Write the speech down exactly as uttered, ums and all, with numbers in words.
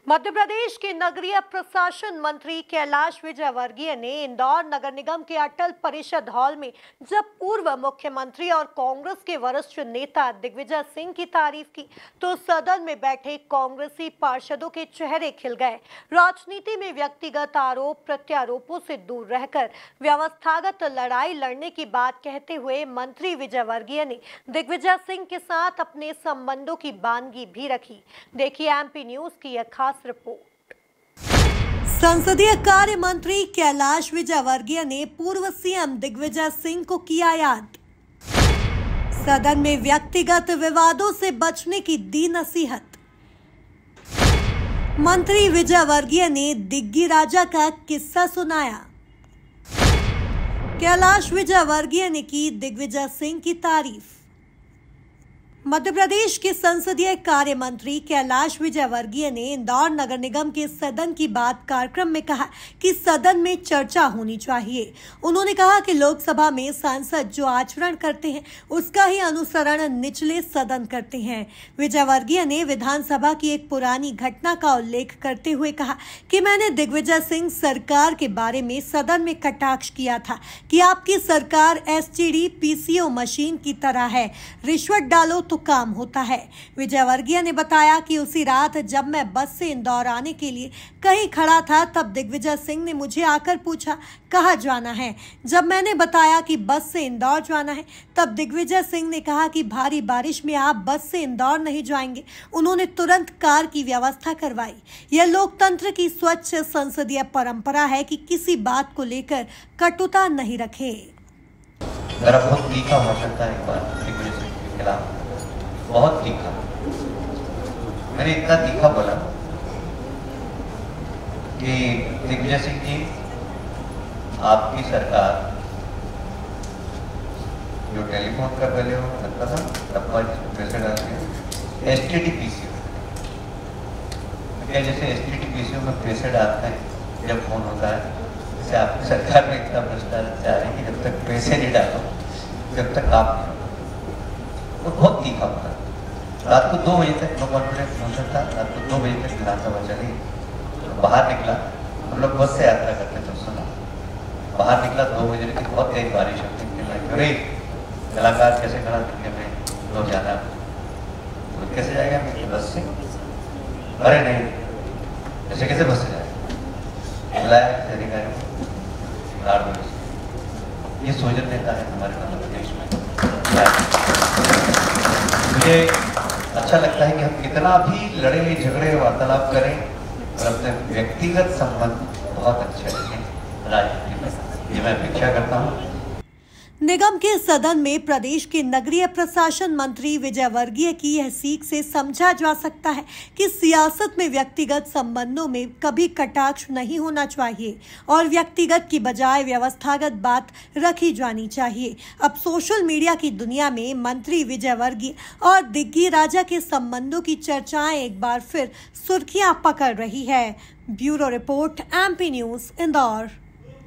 मध्य प्रदेश के नगरीय प्रशासन मंत्री कैलाश विजयवर्गीय ने इंदौर नगर निगम के अटल परिषद हॉल में जब पूर्व मुख्यमंत्री और कांग्रेस के वरिष्ठ नेता दिग्विजय सिंह की तारीफ की तो सदन में बैठे कांग्रेसी पार्षदों के चेहरे खिल गए। राजनीति में व्यक्तिगत आरोप प्रत्यारोपों से दूर रहकर व्यवस्थागत लड़ाई लड़ने की बात कहते हुए मंत्री विजयवर्गीय ने दिग्विजय सिंह के साथ अपने संबंधों की बानगी भी रखी। देखिए एमपी न्यूज की यह खास रिपोर्ट। संसदीय कार्य मंत्री कैलाश विजयवर्गीय ने पूर्व सीएम दिग्विजय सिंह को किया याद। सदन में व्यक्तिगत विवादों से बचने की दी नसीहत। मंत्री विजयवर्गीय ने दिग्गी राजा का किस्सा सुनाया। कैलाश विजयवर्गीय ने की दिग्विजय सिंह की तारीफ। मध्य प्रदेश के संसदीय कार्य मंत्री कैलाश विजयवर्गीय ने इंदौर नगर निगम के सदन की बात कार्यक्रम में कहा कि सदन में चर्चा होनी चाहिए। उन्होंने कहा कि लोकसभा में सांसद जो आचरण करते हैं उसका ही अनुसरण निचले सदन करते हैं। विजयवर्गीय ने विधानसभा की एक पुरानी घटना का उल्लेख करते हुए कहा कि मैंने दिग्विजय सिंह सरकार के बारे में सदन में कटाक्ष किया था कि आपकी सरकार एसटीडी पीसीओ मशीन की तरह है, रिश्वत डालो तो काम होता है। विजयवर्गीय ने बताया कि उसी रात जब मैं बस से इंदौर आने के लिए कहीं खड़ा था तब दिग्विजय सिंह ने मुझे आकर पूछा कहाँ जाना है। जब मैंने बताया कि बस से इंदौर जाना है तब दिग्विजय सिंह ने कहा कि भारी बारिश में आप बस से इंदौर नहीं जाएंगे। उन्होंने तुरंत कार की व्यवस्था करवाई। यह लोकतंत्र की स्वच्छ संसदीय परंपरा है कि किसी बात को लेकर कटुता नहीं रखे। मेरा बहुत तीखा हो सकता है एक बार दिग्विजय सिंह के खिलाफ, बहुत तीखा। मैंने इतना तीखा बोला कि दिग्विजय सिंह जी, आपकी सरकार जो टेलीफोन का पहले वो लगता था डब्बा पैसे डालते एसटीडी पीसीओ, जैसे एसटीडी पीसीओ में पैसे डालते हैं जब फोन होता है, जैसे आपकी सरकार में इतना भ्रष्टाचार है कि जब तक पैसे नहीं डालो जब तक काम नहीं होगा। तो बहुत तीखा होता। रात को दो बजे तक नो कॉन्फिडेंस मोशन था। रात को दो बजे तक विधानसभा चली। तो बाहर निकला, हम लोग बस से यात्रा करते थे, सुना बाहर निकला दो बजे की बहुत तेज बारिश होती है। अरे कलाकार कैसे खड़ा दिखने में लोग जाना तो कैसे जाएगा बस से? अरे नहीं, ऐसे कैसे बस से जाएगा? बुलाया अधिकारी को, ये सोजन नेता है हमारे मध्य प्रदेश में। मुझे अच्छा लगता है कि हम कितना भी लड़े झगड़े वार्तालाप करें और अपने व्यक्तिगत संबंध बहुत अच्छे रखें राजनीति में, ये मैं अपेक्षा करता हूँ। निगम के सदन में प्रदेश के नगरीय प्रशासन मंत्री विजयवर्गीय की यह सीख से समझा जा सकता है कि सियासत में व्यक्तिगत संबंधों में कभी कटाक्ष नहीं होना चाहिए और व्यक्तिगत की बजाय व्यवस्थागत बात रखी जानी चाहिए। अब सोशल मीडिया की दुनिया में मंत्री विजयवर्गीय और दिग्गी राजा के संबंधों की चर्चाएं एक बार फिर सुर्खियां पकड़ रही है। Bureau report, MP news, Indore.